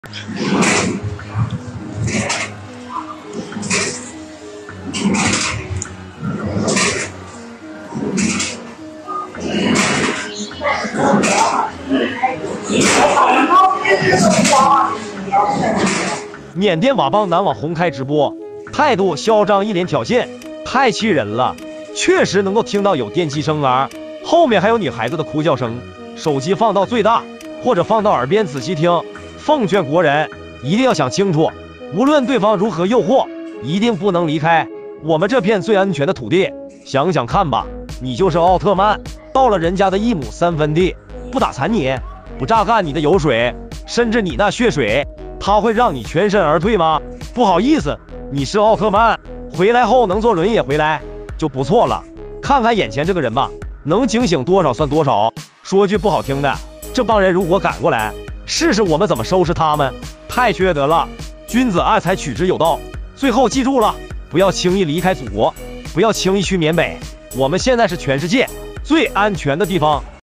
缅甸佤邦男网红开直播，态度嚣张，一脸挑衅，太气人了。确实能够听到有电击声啊，后面还有女孩子的哭叫声。手机放到最大，或者放到耳边仔细听。奉劝国人一定要想清楚，无论对方如何诱惑，一定不能离开我们这片最安全的土地。想想看吧，你就是奥特曼，到了人家的1亩3分地，不打残你，不榨干你的油水，甚至你那血水，他会让你全身而退吗？不好意思，你是奥特曼，回来后能坐轮椅回来就不错了。看看眼前这个人吧，能警醒多少算多少。说句不好听的，这帮人如果赶过来，试试我们怎么收拾他们，太缺德了。君子爱财，取之有道。最后记住了，不要轻易离开祖国，不要轻易去缅北。我们现在是全世界最安全的地方。